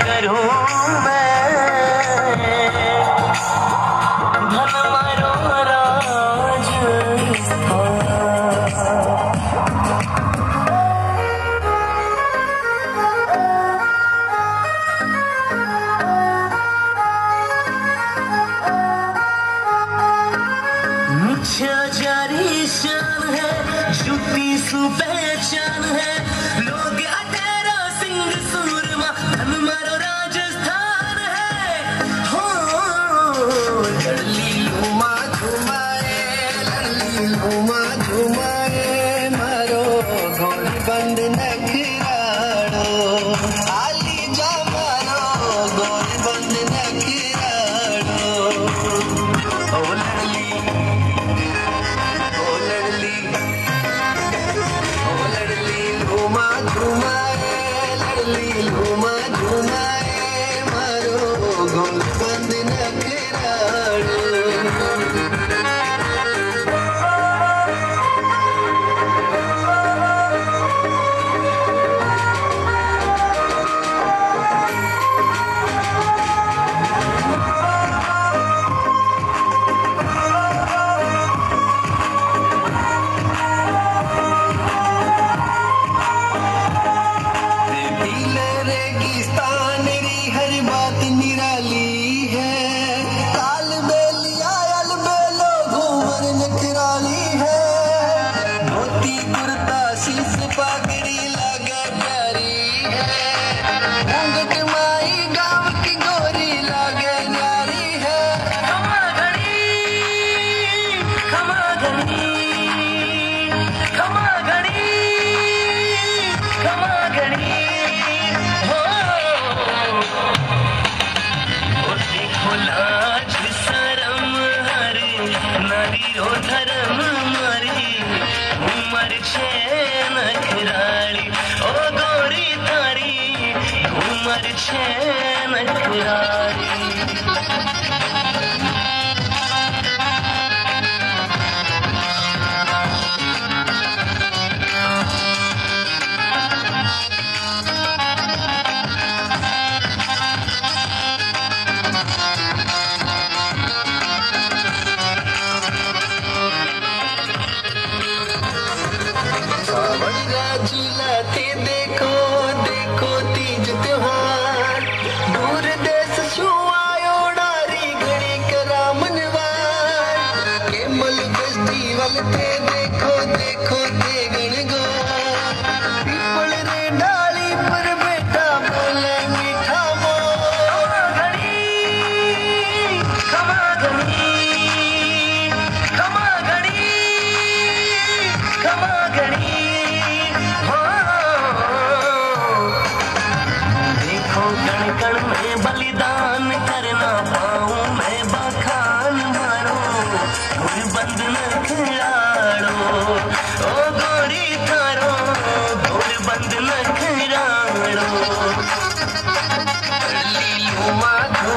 करूं मैं धन मारो जारी शान है झूठी सु पहचान है लोग अटेरा सिंह सूरमा धन मारो राजस्थान है हो लड़ली लूमा घुमाए मारो गोली बंद नखराड़ो आली जा मारो गोली बंद नखराड़ो ओ लड़ली मारो गोल बंद नखराड़ो धर्म मरी उमर छे नखराली ओ गोरी थारी उमर छे नखराली चिल्लाते देखो देखो तीज त्योहार दूर देश छुआयो डारी घड़ी करा मनवार केमल फेस्टिवल ते देखो देखो ते गण गो पीपल रे डाली पर बेटा बोले मीठा मोर घड़ी खमा घड़ी खमा घड़ी खमा घड़ी कण कण में बलिदान करना पाऊं मैं बखान मारो गोली बंद नखराड़ो ओ गोरी थारो गोली बंद नखराड़ो लड़ली लूमा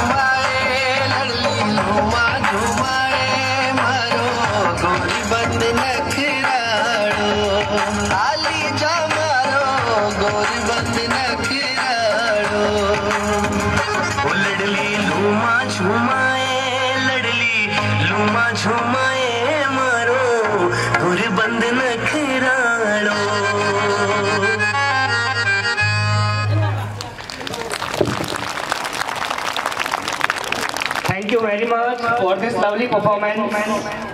घुमाए मारो गोली बंद नखराड़ो आली जा मारो गोली बंद नखराड़ो लड़ली लूमा झुमाए मारो गोरी बंद नखराड़ो Thank you very much for this lovely performance.